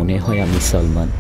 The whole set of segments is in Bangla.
মনে হয় আমি সালমান।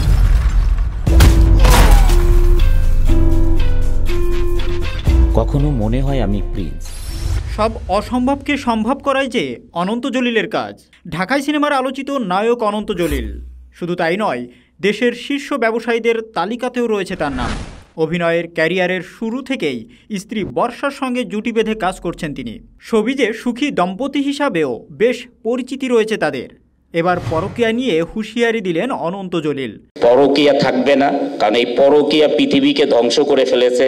কখনো মনে হয় আমি প্রিন্স। সব অসম্ভবকে সম্ভব করাই যে অনন্ত জলিলের কাজ। ঢাকাই সিনেমার আলোচিত নায়ক অনন্ত জলিল। শুধু তাই নয়, দেশের শীর্ষ ব্যবসায়ীদের তালিকাতেও রয়েছে তার নাম। অভিনয়ের ক্যারিয়ারের শুরু থেকেই স্ত্রী বর্ষার সঙ্গে জুটি বেঁধে কাজ করছেন তিনি। শোবিজে সুখী দম্পতি হিসাবেও বেশ পরিচিতি রয়েছে তাদের। এবার পরকীয়া নিয়ে হুঁশিয়ারি দিলেন অনন্ত জলিল। পরকীয়া থাকবে না, কারণ এই পরকীয়া পৃথিবীকে ধ্বংস করে ফেলেছে।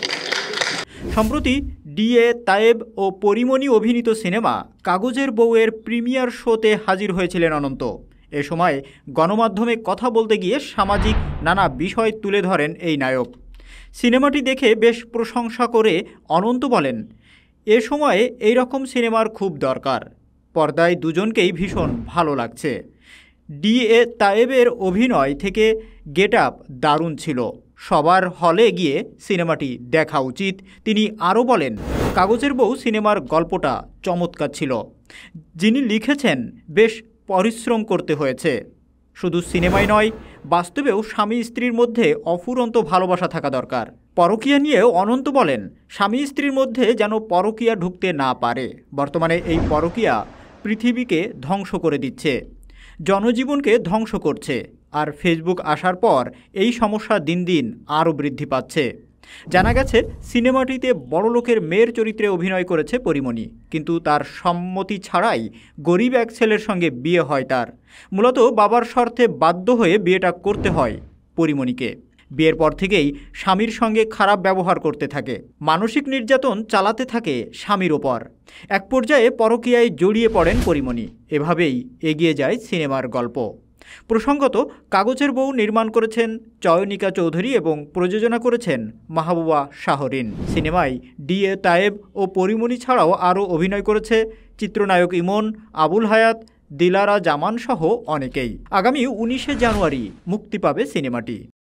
সম্প্রতি ডিএ তায়েব ও পরিমণি অভিনীত সিনেমা কাগজের বউয়ের প্রিমিয়ার শোতে হাজির হয়েছিলেন অনন্ত। এ সময় গণমাধ্যমে কথা বলতে গিয়ে সামাজিক নানা বিষয় তুলে ধরেন এই নায়ক। সিনেমাটি দেখে বেশ প্রশংসা করে অনন্ত বলেন, এ সময়ে এই রকম সিনেমার খুব দরকার। পর্দায় দুজনকেই ভীষণ ভালো লাগছে। ডিএ তায়েবের অভিনয় থেকে গেট আপ দারুণ ছিল। সবার হলে গিয়ে সিনেমাটি দেখা উচিত। তিনি আরও বলেন, কাগজের বউ সিনেমার গল্পটা চমৎকার ছিল। যিনি লিখেছেন বেশ পরিশ্রম করতে হয়েছে। শুধু সিনেমাই নয়, বাস্তবেও স্বামী স্ত্রীর মধ্যে অফুরন্ত ভালোবাসা থাকা দরকার। পরকীয়া নিয়েও অনন্ত বলেন, স্বামী স্ত্রীর মধ্যে যেন পরকীয়া ঢুকতে না পারে। বর্তমানে এই পরকীয়া পৃথিবীকে ধ্বংস করে দিচ্ছে, জনজীবনকে ধ্বংস করছে। আর ফেসবুক আসার পর এই সমস্যা দিন দিন আরও বৃদ্ধি পাচ্ছে। জানা গেছে সিনেমাটিতে বড়লোকের মেয়ের চরিত্রে অভিনয় করেছে পরিমণি, কিন্তু তার সম্মতি ছাড়াই গরিব এক ছেলের সঙ্গে বিয়ে হয় তার। মূলত বাবার শর্তে বাধ্য হয়ে বিয়েটা করতে হয় পরিমণিকে। বিয়ের পর থেকেই স্বামীর সঙ্গে খারাপ ব্যবহার করতে থাকে, মানসিক নির্যাতন চালাতে থাকে স্বামীর ওপর। এক পর্যায়ে পরকীয়ায় জড়িয়ে পড়েন পরিমণি। এভাবেই এগিয়ে যায় সিনেমার গল্প। প্রসঙ্গত, কাগজের বউ নির্মাণ করেছেন চয়নিকা চৌধুরী এবং প্রযোজনা করেছেন মাহবুবা শাহরিন। সিনেমায় ডিএ তায়েব ও পরিমণি ছাড়াও আরও অভিনয় করেছে চিত্রনায়ক ইমন, আবুল হায়াত, দিলারা জামান সহ অনেকেই। আগামী 19শে জানুয়ারি মুক্তি পাবে সিনেমাটি।